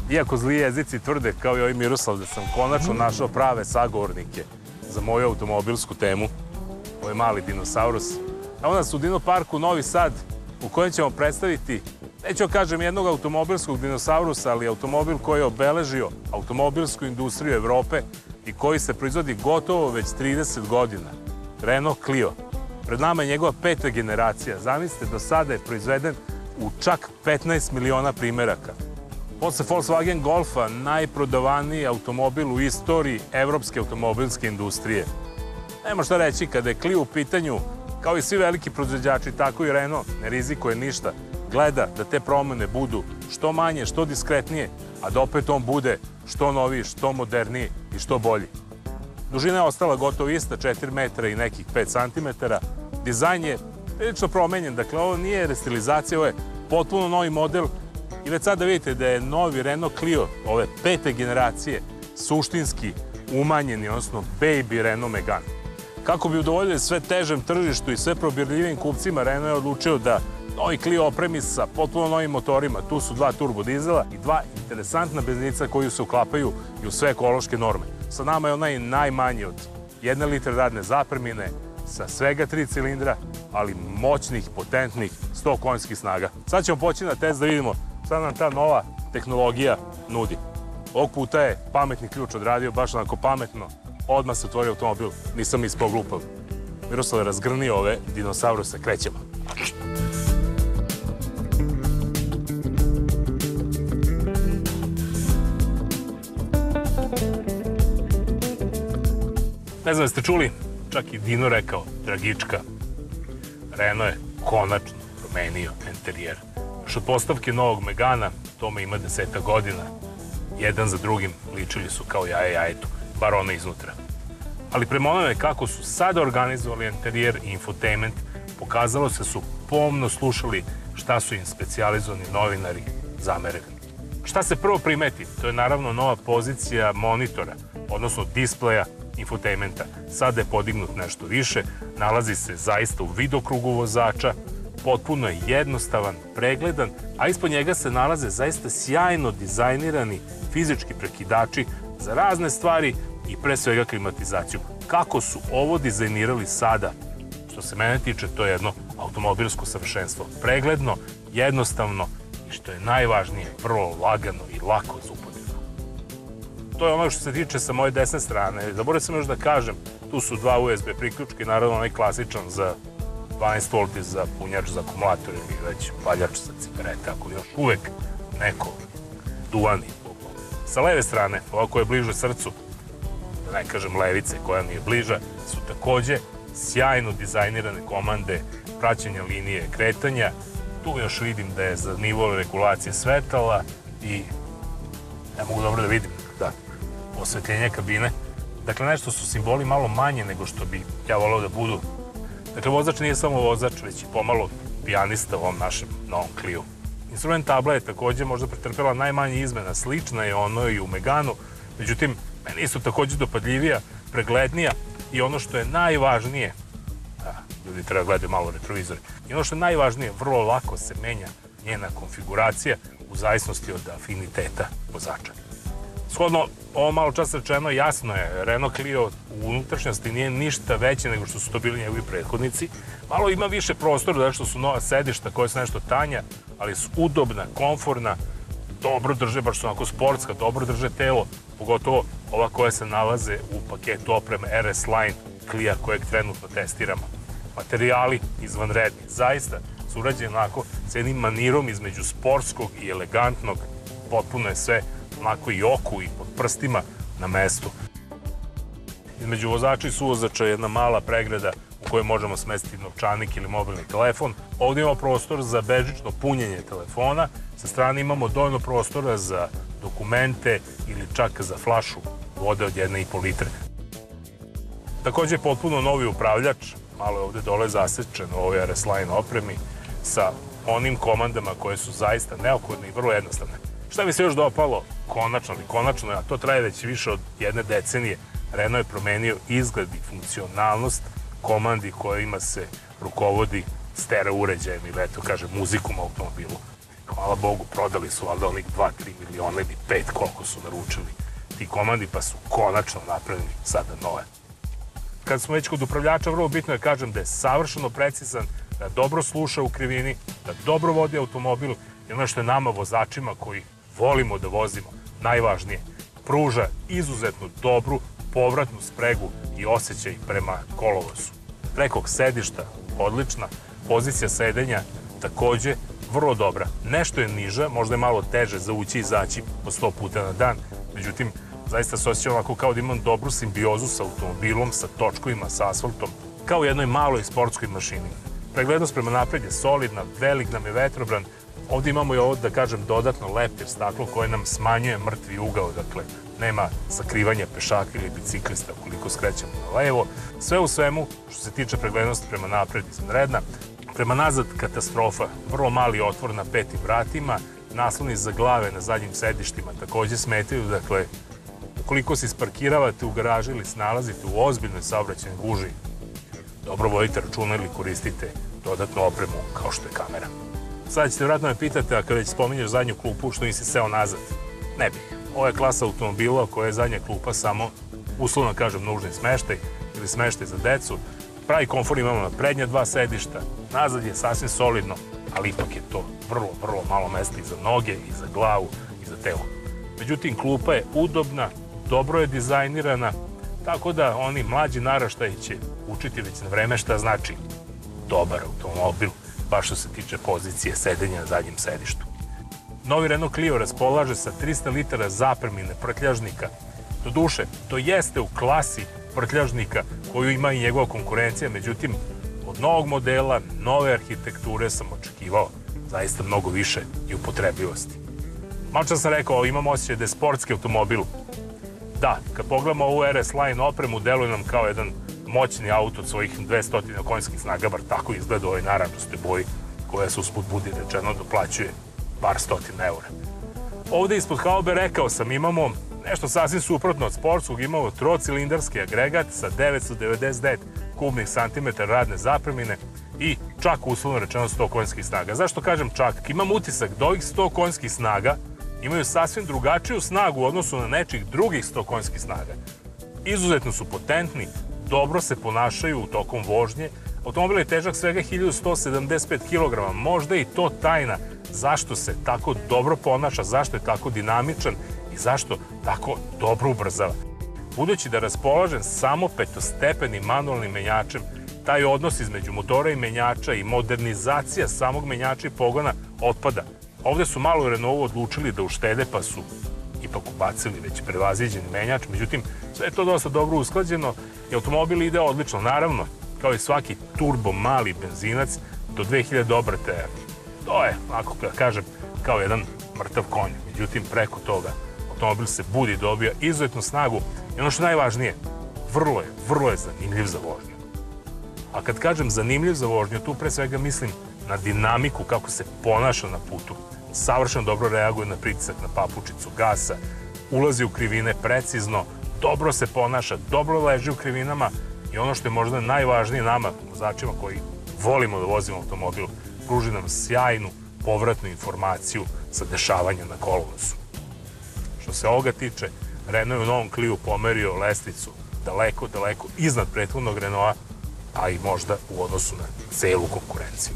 Iako zli jezici tvrde, kao i ovaj Miroslav, da sam konačno našao prave sagovornike za moju automobilsku temu, ovo je mali dinosaurus. Evo nas u Dino parku Novi Sad, u kojem ćemo predstaviti, neću kažem jednog automobilskog dinosaurusa, ali automobil koji je obeležio automobilsku industriju Evrope i koji se proizvodi gotovo već 30 godina. Renault Clio. Pred nama je njegova 5. generacija. Zamislite, do sada je proizveden u čak 15 miliona primeraka. Posle Volkswagen Golfa, najprodavaniji automobil u istoriji evropske automobilske industrije. Nema šta reći, kada je Clio u pitanju, kao i svi veliki proizvođači, tako i Renault ne rizikuje ništa. Gleda da te promene budu što manje, što diskretnije, a da opet on bude što noviji, što moderniji i što bolji. Dužina je ostala gotovo ista, 4 metra i nekih 5 santimetara. Dizajn je prilično promenjen, dakle ovo nije restilizacija, ovo je potpuno novi model i već sada vidite da je novi Renault Clio, ove 5. generacije, suštinski umanjeni, odnosno baby Renault Megane. Kako bi udovoljili sve težem tržištu i sve probirljivim kupcima, Renault je odlučio da novi Clio opremi sa potpuno novim motorima. Tu su 2 turbodizela i 2 interesantna benzinica koji se uklapaju i u sve ekološke norme. Sa nama je onaj najmanji od 1 litra radne zapremine, sa svega 3 cilindra, ali moćnih, potentnih 100 konjskih snaga. Sad ćemo poći na test da vidimo šta nam ta nova tehnologija nudi. Ovog puta je pametni ključ odradio baš onako pametno. Odmah se otvorio automobil, nisam ispao glupav. Miroslav je razgrnio ove dinosauruse, krećemo. Ne znam da ste čuli, čak i Dino rekao, Dragička. Renault je konačno promenio enterijer. Još od postavke novog Megana, tome ima 10 godina, jedan za drugim ličili su kao jaje jajetu, bar ona iznutra. Ali prema onome kako su sada organizovali enterijer i infotainment, pokazalo se su pomno slušali šta su im specijalizovani novinari zamerili. Šta se prvo primeti? To je naravno nova pozicija monitora, odnosno displeja infotainmenta. Sada je podignut nešto više, nalazi se zaista u vidokrugu vozača, potpuno je jednostavan, pregledan, a ispod njega se nalaze zaista sjajno dizajnirani fizički prekidači za razne stvari i pre svega klimatizaciju. Kako su ovo dizajnirali sada? Što se mene tiče, to je jedno automobilsko savršenstvo. Pregledno, jednostavno i što je najvažnije, vrlo lagano i lako za upotrebu. To je ono što se tiče sa moje desne strane. Zaboravio sam još da kažem, tu su 2 USB priključka i naravno onaj klasičan za 12 volti za punjač za akumulator ili već paljač za cigarete, ako još uvek neko duvani. Sa leve strane, ova koja je bliže srcu, da ne kažem levice koja mi je bliža, su takođe sjajno dizajnirane komande praćenja linije kretanja. Tu još vidim da je za nivo regulacije svetala i ne mogu dobro da vidim osvetljenje kabine. Dakle, nešto su simboli malo manje nego što bi ja voleo da budu. Dakle, vozač nije samo vozač, već i pomalo pijanista u ovom našem novom Clio. Instrument tabla je takođe možda pretrpela najmanje izmena, slična je ono i u Meganu, međutim, meni isto takođe dopadljivija, preglednija i ono što je najvažnije, ljudi treba gledati malo retrovizori, i ono što je najvažnije, vrlo lako se menja njena konfiguracija u zavisnosti od afiniteta vozača. Shodno, ovo malo čas rečeno, jasno je, Renault Clio u unutrašnjosti nije ništa veće nego što su to bili njegovi prethodnici. Malo ima više prostora, zato što su nova sedišta koja su nešto tanja, ali su udobna, komforna, dobro drže, baš su onako sportska, dobro drže telo, pogotovo ova koja se nalaze u paketu opreme RS Line Clio kojeg trenutno testiramo. Materijali izvanredni, zaista su urađeni onako s jednim manirom između sportskog i elegantnog, potpuno je sve onako i oku i pod prstima na mestu. Između vozača i suvozača je jedna mala pregrada u kojoj možemo smestiti novčanik ili mobilni telefon. Ovdje imamo prostor za bežično punjenje telefona, sa strane imamo dovoljno prostora za dokumente ili čak za flašu vode od 1,5 litre. Takođe je potpuno novi upravljač, malo je ovde dole zasečen u ovoj RS Line opremi, sa onim komandama koje su zaista neophodne i vrlo jednostavne. Šta mi se još dopalo? Konačno, a to traje već više od 1 decenije, Renault je promenio izgled i funkcionalnost komandi kojima se rukovodi stereo uređajem ili, eto, kažem, muzikom u automobilu. hvala Bogu, prodali su valjda onih 2-3 miliona ili 5 koliko su naručili ti komandi, pa su konačno napravili sada nove. Kad smo već kod upravljača, vrlo bitno je kažem da je savršeno precizan, da dobro sluša u krivini, da dobro vodi automobil i ono što je nama vozačima koji volimo da vozimo, najvažnije, pruža izuzetno dobru povratnu spregu i osjećaj prema kolovozu. Rekog sedišta, odlična, pozicija sedenja takođe vrlo dobra. Nešto je niža, možda je malo teže za ući i izaći po 100 puta na dan, međutim, zaista se osjeća ovako kao da imam dobru simbiozu sa automobilom, sa točkovima, sa asfaltom, kao u jednoj maloj sportskoj mašini. Preglednost prema napred je solidna, velik nam je vetrobran. Ovde imamo i ovo, da kažem, dodatno leptir staklo koje nam smanjuje mrtvi ugao, dakle, nema sakrivanja pešaka ili biciklista ukoliko skrećemo na levo. Sve u svemu, što se tiče preglednosti prema napred, izvanredna. Prema nazad katastrofa, vrlo mali otvor na petim vratima, nasloni za glave na zadnjim sedištima takođe smetaju, dakle, ukoliko se isparkiravate u garaži ili se nalazite u ozbiljnoj saobraćajnoj gužvi, dobro vodite računa ili koristite dodatnu opremu kao što je kamera. Sada ćete vjerojatno me pitati, a kada već spominješ zadnju klupu, što nisi seo nazad? Ne bih. Ovo je klasa automobila koja je zadnja klupa samo, uslovno kažem, nužni smeštaj ili smeštaj za decu. Pravi komfor imamo na prednja dva sedišta, nazad je sasvim solidno, ali ipak je to vrlo malo mesta i za noge, i za glavu, i za telo. Međutim, klupa je udobna, dobro je dizajnirana, tako da oni mlađi naraštaji će učiti već na vreme šta znači dobar automobil, baš što se tiče pozicije sedenja na zadnjem sedištu. Novi Renault Clio raspolaže sa 300 litara zapremine prtljažnika. Doduše, to jeste u klasi prtljažnika koju ima i njegova konkurencija, međutim, od novog modela, nove arhitekture sam očekivao zaista mnogo više i upotrebljivosti. Malo čas sam rekao, imam osjećaj da je sportski automobil. Da, kad pogledamo ovu RS Line opremu, deluje nam kao jedan moćni auto od svojih 200 konjskih snaga, bar tako izgleda u ovoj narančastoj boji, koja se usput budi rečeno doplaćuje par stotina eura. Ovde ispod haube, rekao sam, imamo nešto sasvim suprotno od sportskog, imamo trocilindarski agregat sa 999 kubnih santimetara radne zapremine i čak uslovno rečeno 100 konjskih snaga. Zašto kažem čak? Imam utisak da ovih 100 konjskih snaga imaju sasvim drugačiju snagu u odnosu na nečih drugih 100 konjskih snaga. Izuzetno su potentni, dobro se ponašaju tokom vožnje. Automobil je težak svega 1175 kg, možda i to tajna zašto se tako dobro ponaša, zašto je tako dinamičan i zašto tako dobro ubrzava. Budući da raspolažem samo petostepenim manualnim menjačem, taj odnos između motora i menjača i modernizacija samog menjača i pogona otpada. Ovde su malo u Renaultu odlučili da uštede, pa su ipak ubacili već prevaziđeni menjač, međutim, sve je to dosta dobro usklađeno i automobil ide odlično. Naravno, kao i svaki turbo mali benzinac, do 2000 obrata je, to je, ako da kažem, kao jedan mrtav konj. Međutim, preko toga, automobil se budi, dobija izuzetnu snagu i ono što je najvažnije, vrlo je zanimljiv za vožnju. A kad kažem zanimljiv za vožnju, tu pre svega mislim na dinamiku, kako se ponaša na putu. Savršeno dobro reaguje na pritisak na papučicu gasa, ulazi u krivine precizno, dobro se ponaša, dobro leži u krivinama i ono što je možda najvažnije nama, vozačima koji volimo da vozimo automobil, pruži nam sjajnu povratnu informaciju sa dešavanja na kolovozu. Što se ovoga tiče, Renault je u novom Clio pomerio lestvicu daleko iznad prethodnog Renaulta, a i možda u odnosu na celu konkurenciju.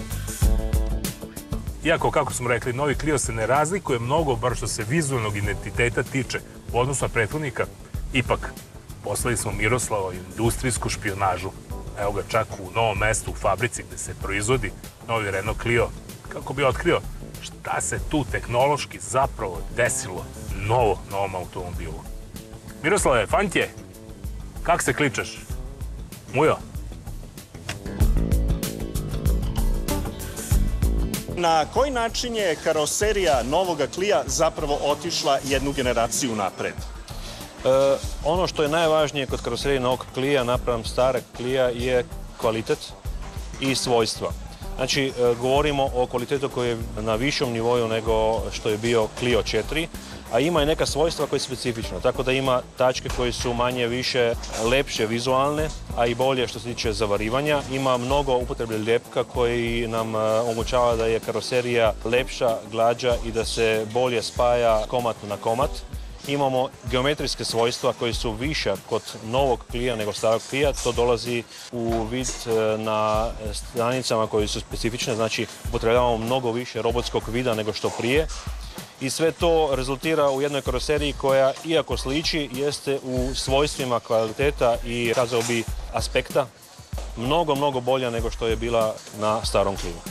Iako, kako smo rekli, novi Clio se ne razlikuje mnogo, bar što se vizualnog identiteta tiče u odnosu na prethodnika, ipak poslali smo Miroslava industrijsku špijunažu. Evo ga čak u novom mestu, u fabrici gde se proizvodi novi Renault Clio, kako bi otkrio šta se tu tehnološki zapravo desilo novo na ovom automobilu. Miroslave, fantje, kak se kličeš? Mujo? Na koji način je karoserija novoga Clio zapravo otišla jednu generaciju napred? Ono što je najvažnije kod karoserije novog Clio napravom starog Clio je kvalitet i svojstva. Znači, govorimo o kvalitetu koji je na višom nivou nego što je bio Clio 4, a ima i neka svojstva koje je specifično, tako da ima tačke koje su manje više lepše vizualne, a i bolje što se tiče zavarivanja. Ima mnogo upotrebe ljepka koji nam omogućava da je karoserija lepša, glađa i da se bolje spaja komad na komad. Imamo geometrijske svojstva koji su viša kod novog Clio nego starog Clio. To dolazi u vid na stranicama koje su specifične, znači upotrebljavamo mnogo više robotskog vida nego što prije. I sve to rezultira u jednoj karoseriji koja, iako sliči, jeste u svojstvima kvaliteta i, kazao bi, aspekta mnogo bolja nego što je bila na starom Clio.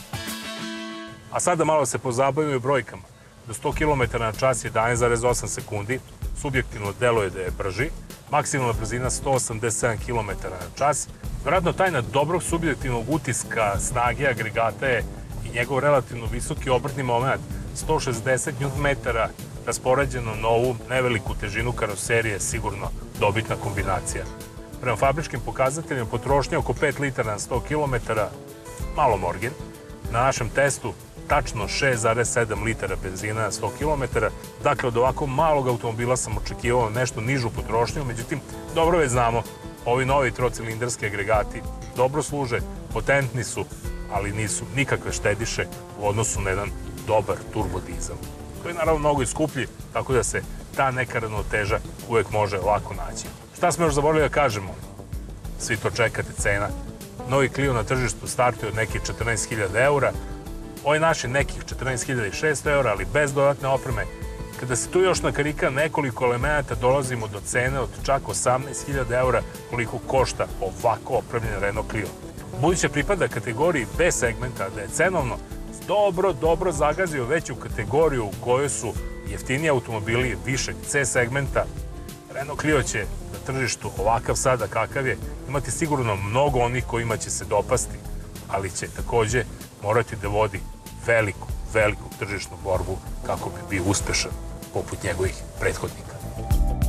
A sada malo se pozabavimo brojkama. Do 100 km na čas je 11,8 sekundi, subjektivno deluje da je brži, maksimalna brzina 187 km na čas. Vjerojatno tajna dobrog subjektivnog utiska snage agregata je i njegov relativno visoki obrtni moment, 160 Nm raspoređeno na ovu neveliku težinu karoserije, sigurno dobitna kombinacija. Prema fabričkim pokazateljima potrošnja oko 5 litara na 100 km, malo morgen. Na našem testu tačno 6,7 litara benzina na 100 km. Dakle, od ovako malog automobila sam očekivao nešto nižu potrošnju, međutim, dobro već znamo, ovi novi trocilindarski agregati dobro služe, potentni su, ali nisu nikakve štediše u odnosu na jedan dobar turbodizel, koji je naravno mnogo i skuplji, tako da se ta neka ravnoteža uvek može lako naći. Šta smo još zaboravili da kažemo? Svi to čekate, cena. Novi Clio na tržištu startuje od nekih 14.000 eura, ovaj naš je nekih 14.600 eura, ali bez dodatne opreme. Kada se tu još nakarika nekoliko elemenata, dolazimo do cene od čak 18.000 eura koliko košta ovako opremljen Renault Clio. Budući pripada kategoriji B segmenta, da je cenovno dobro zagazio već u kategoriju u kojoj su jeftiniji automobili višeg C segmenta, Renault Clio će na tržištu ovakav sada kakav je imati sigurno mnogo onih kojima će se dopasti, ali će takođe morati da vodi veliku tržišnu borbu kako bi bio uspešan poput njegovih prethodnika.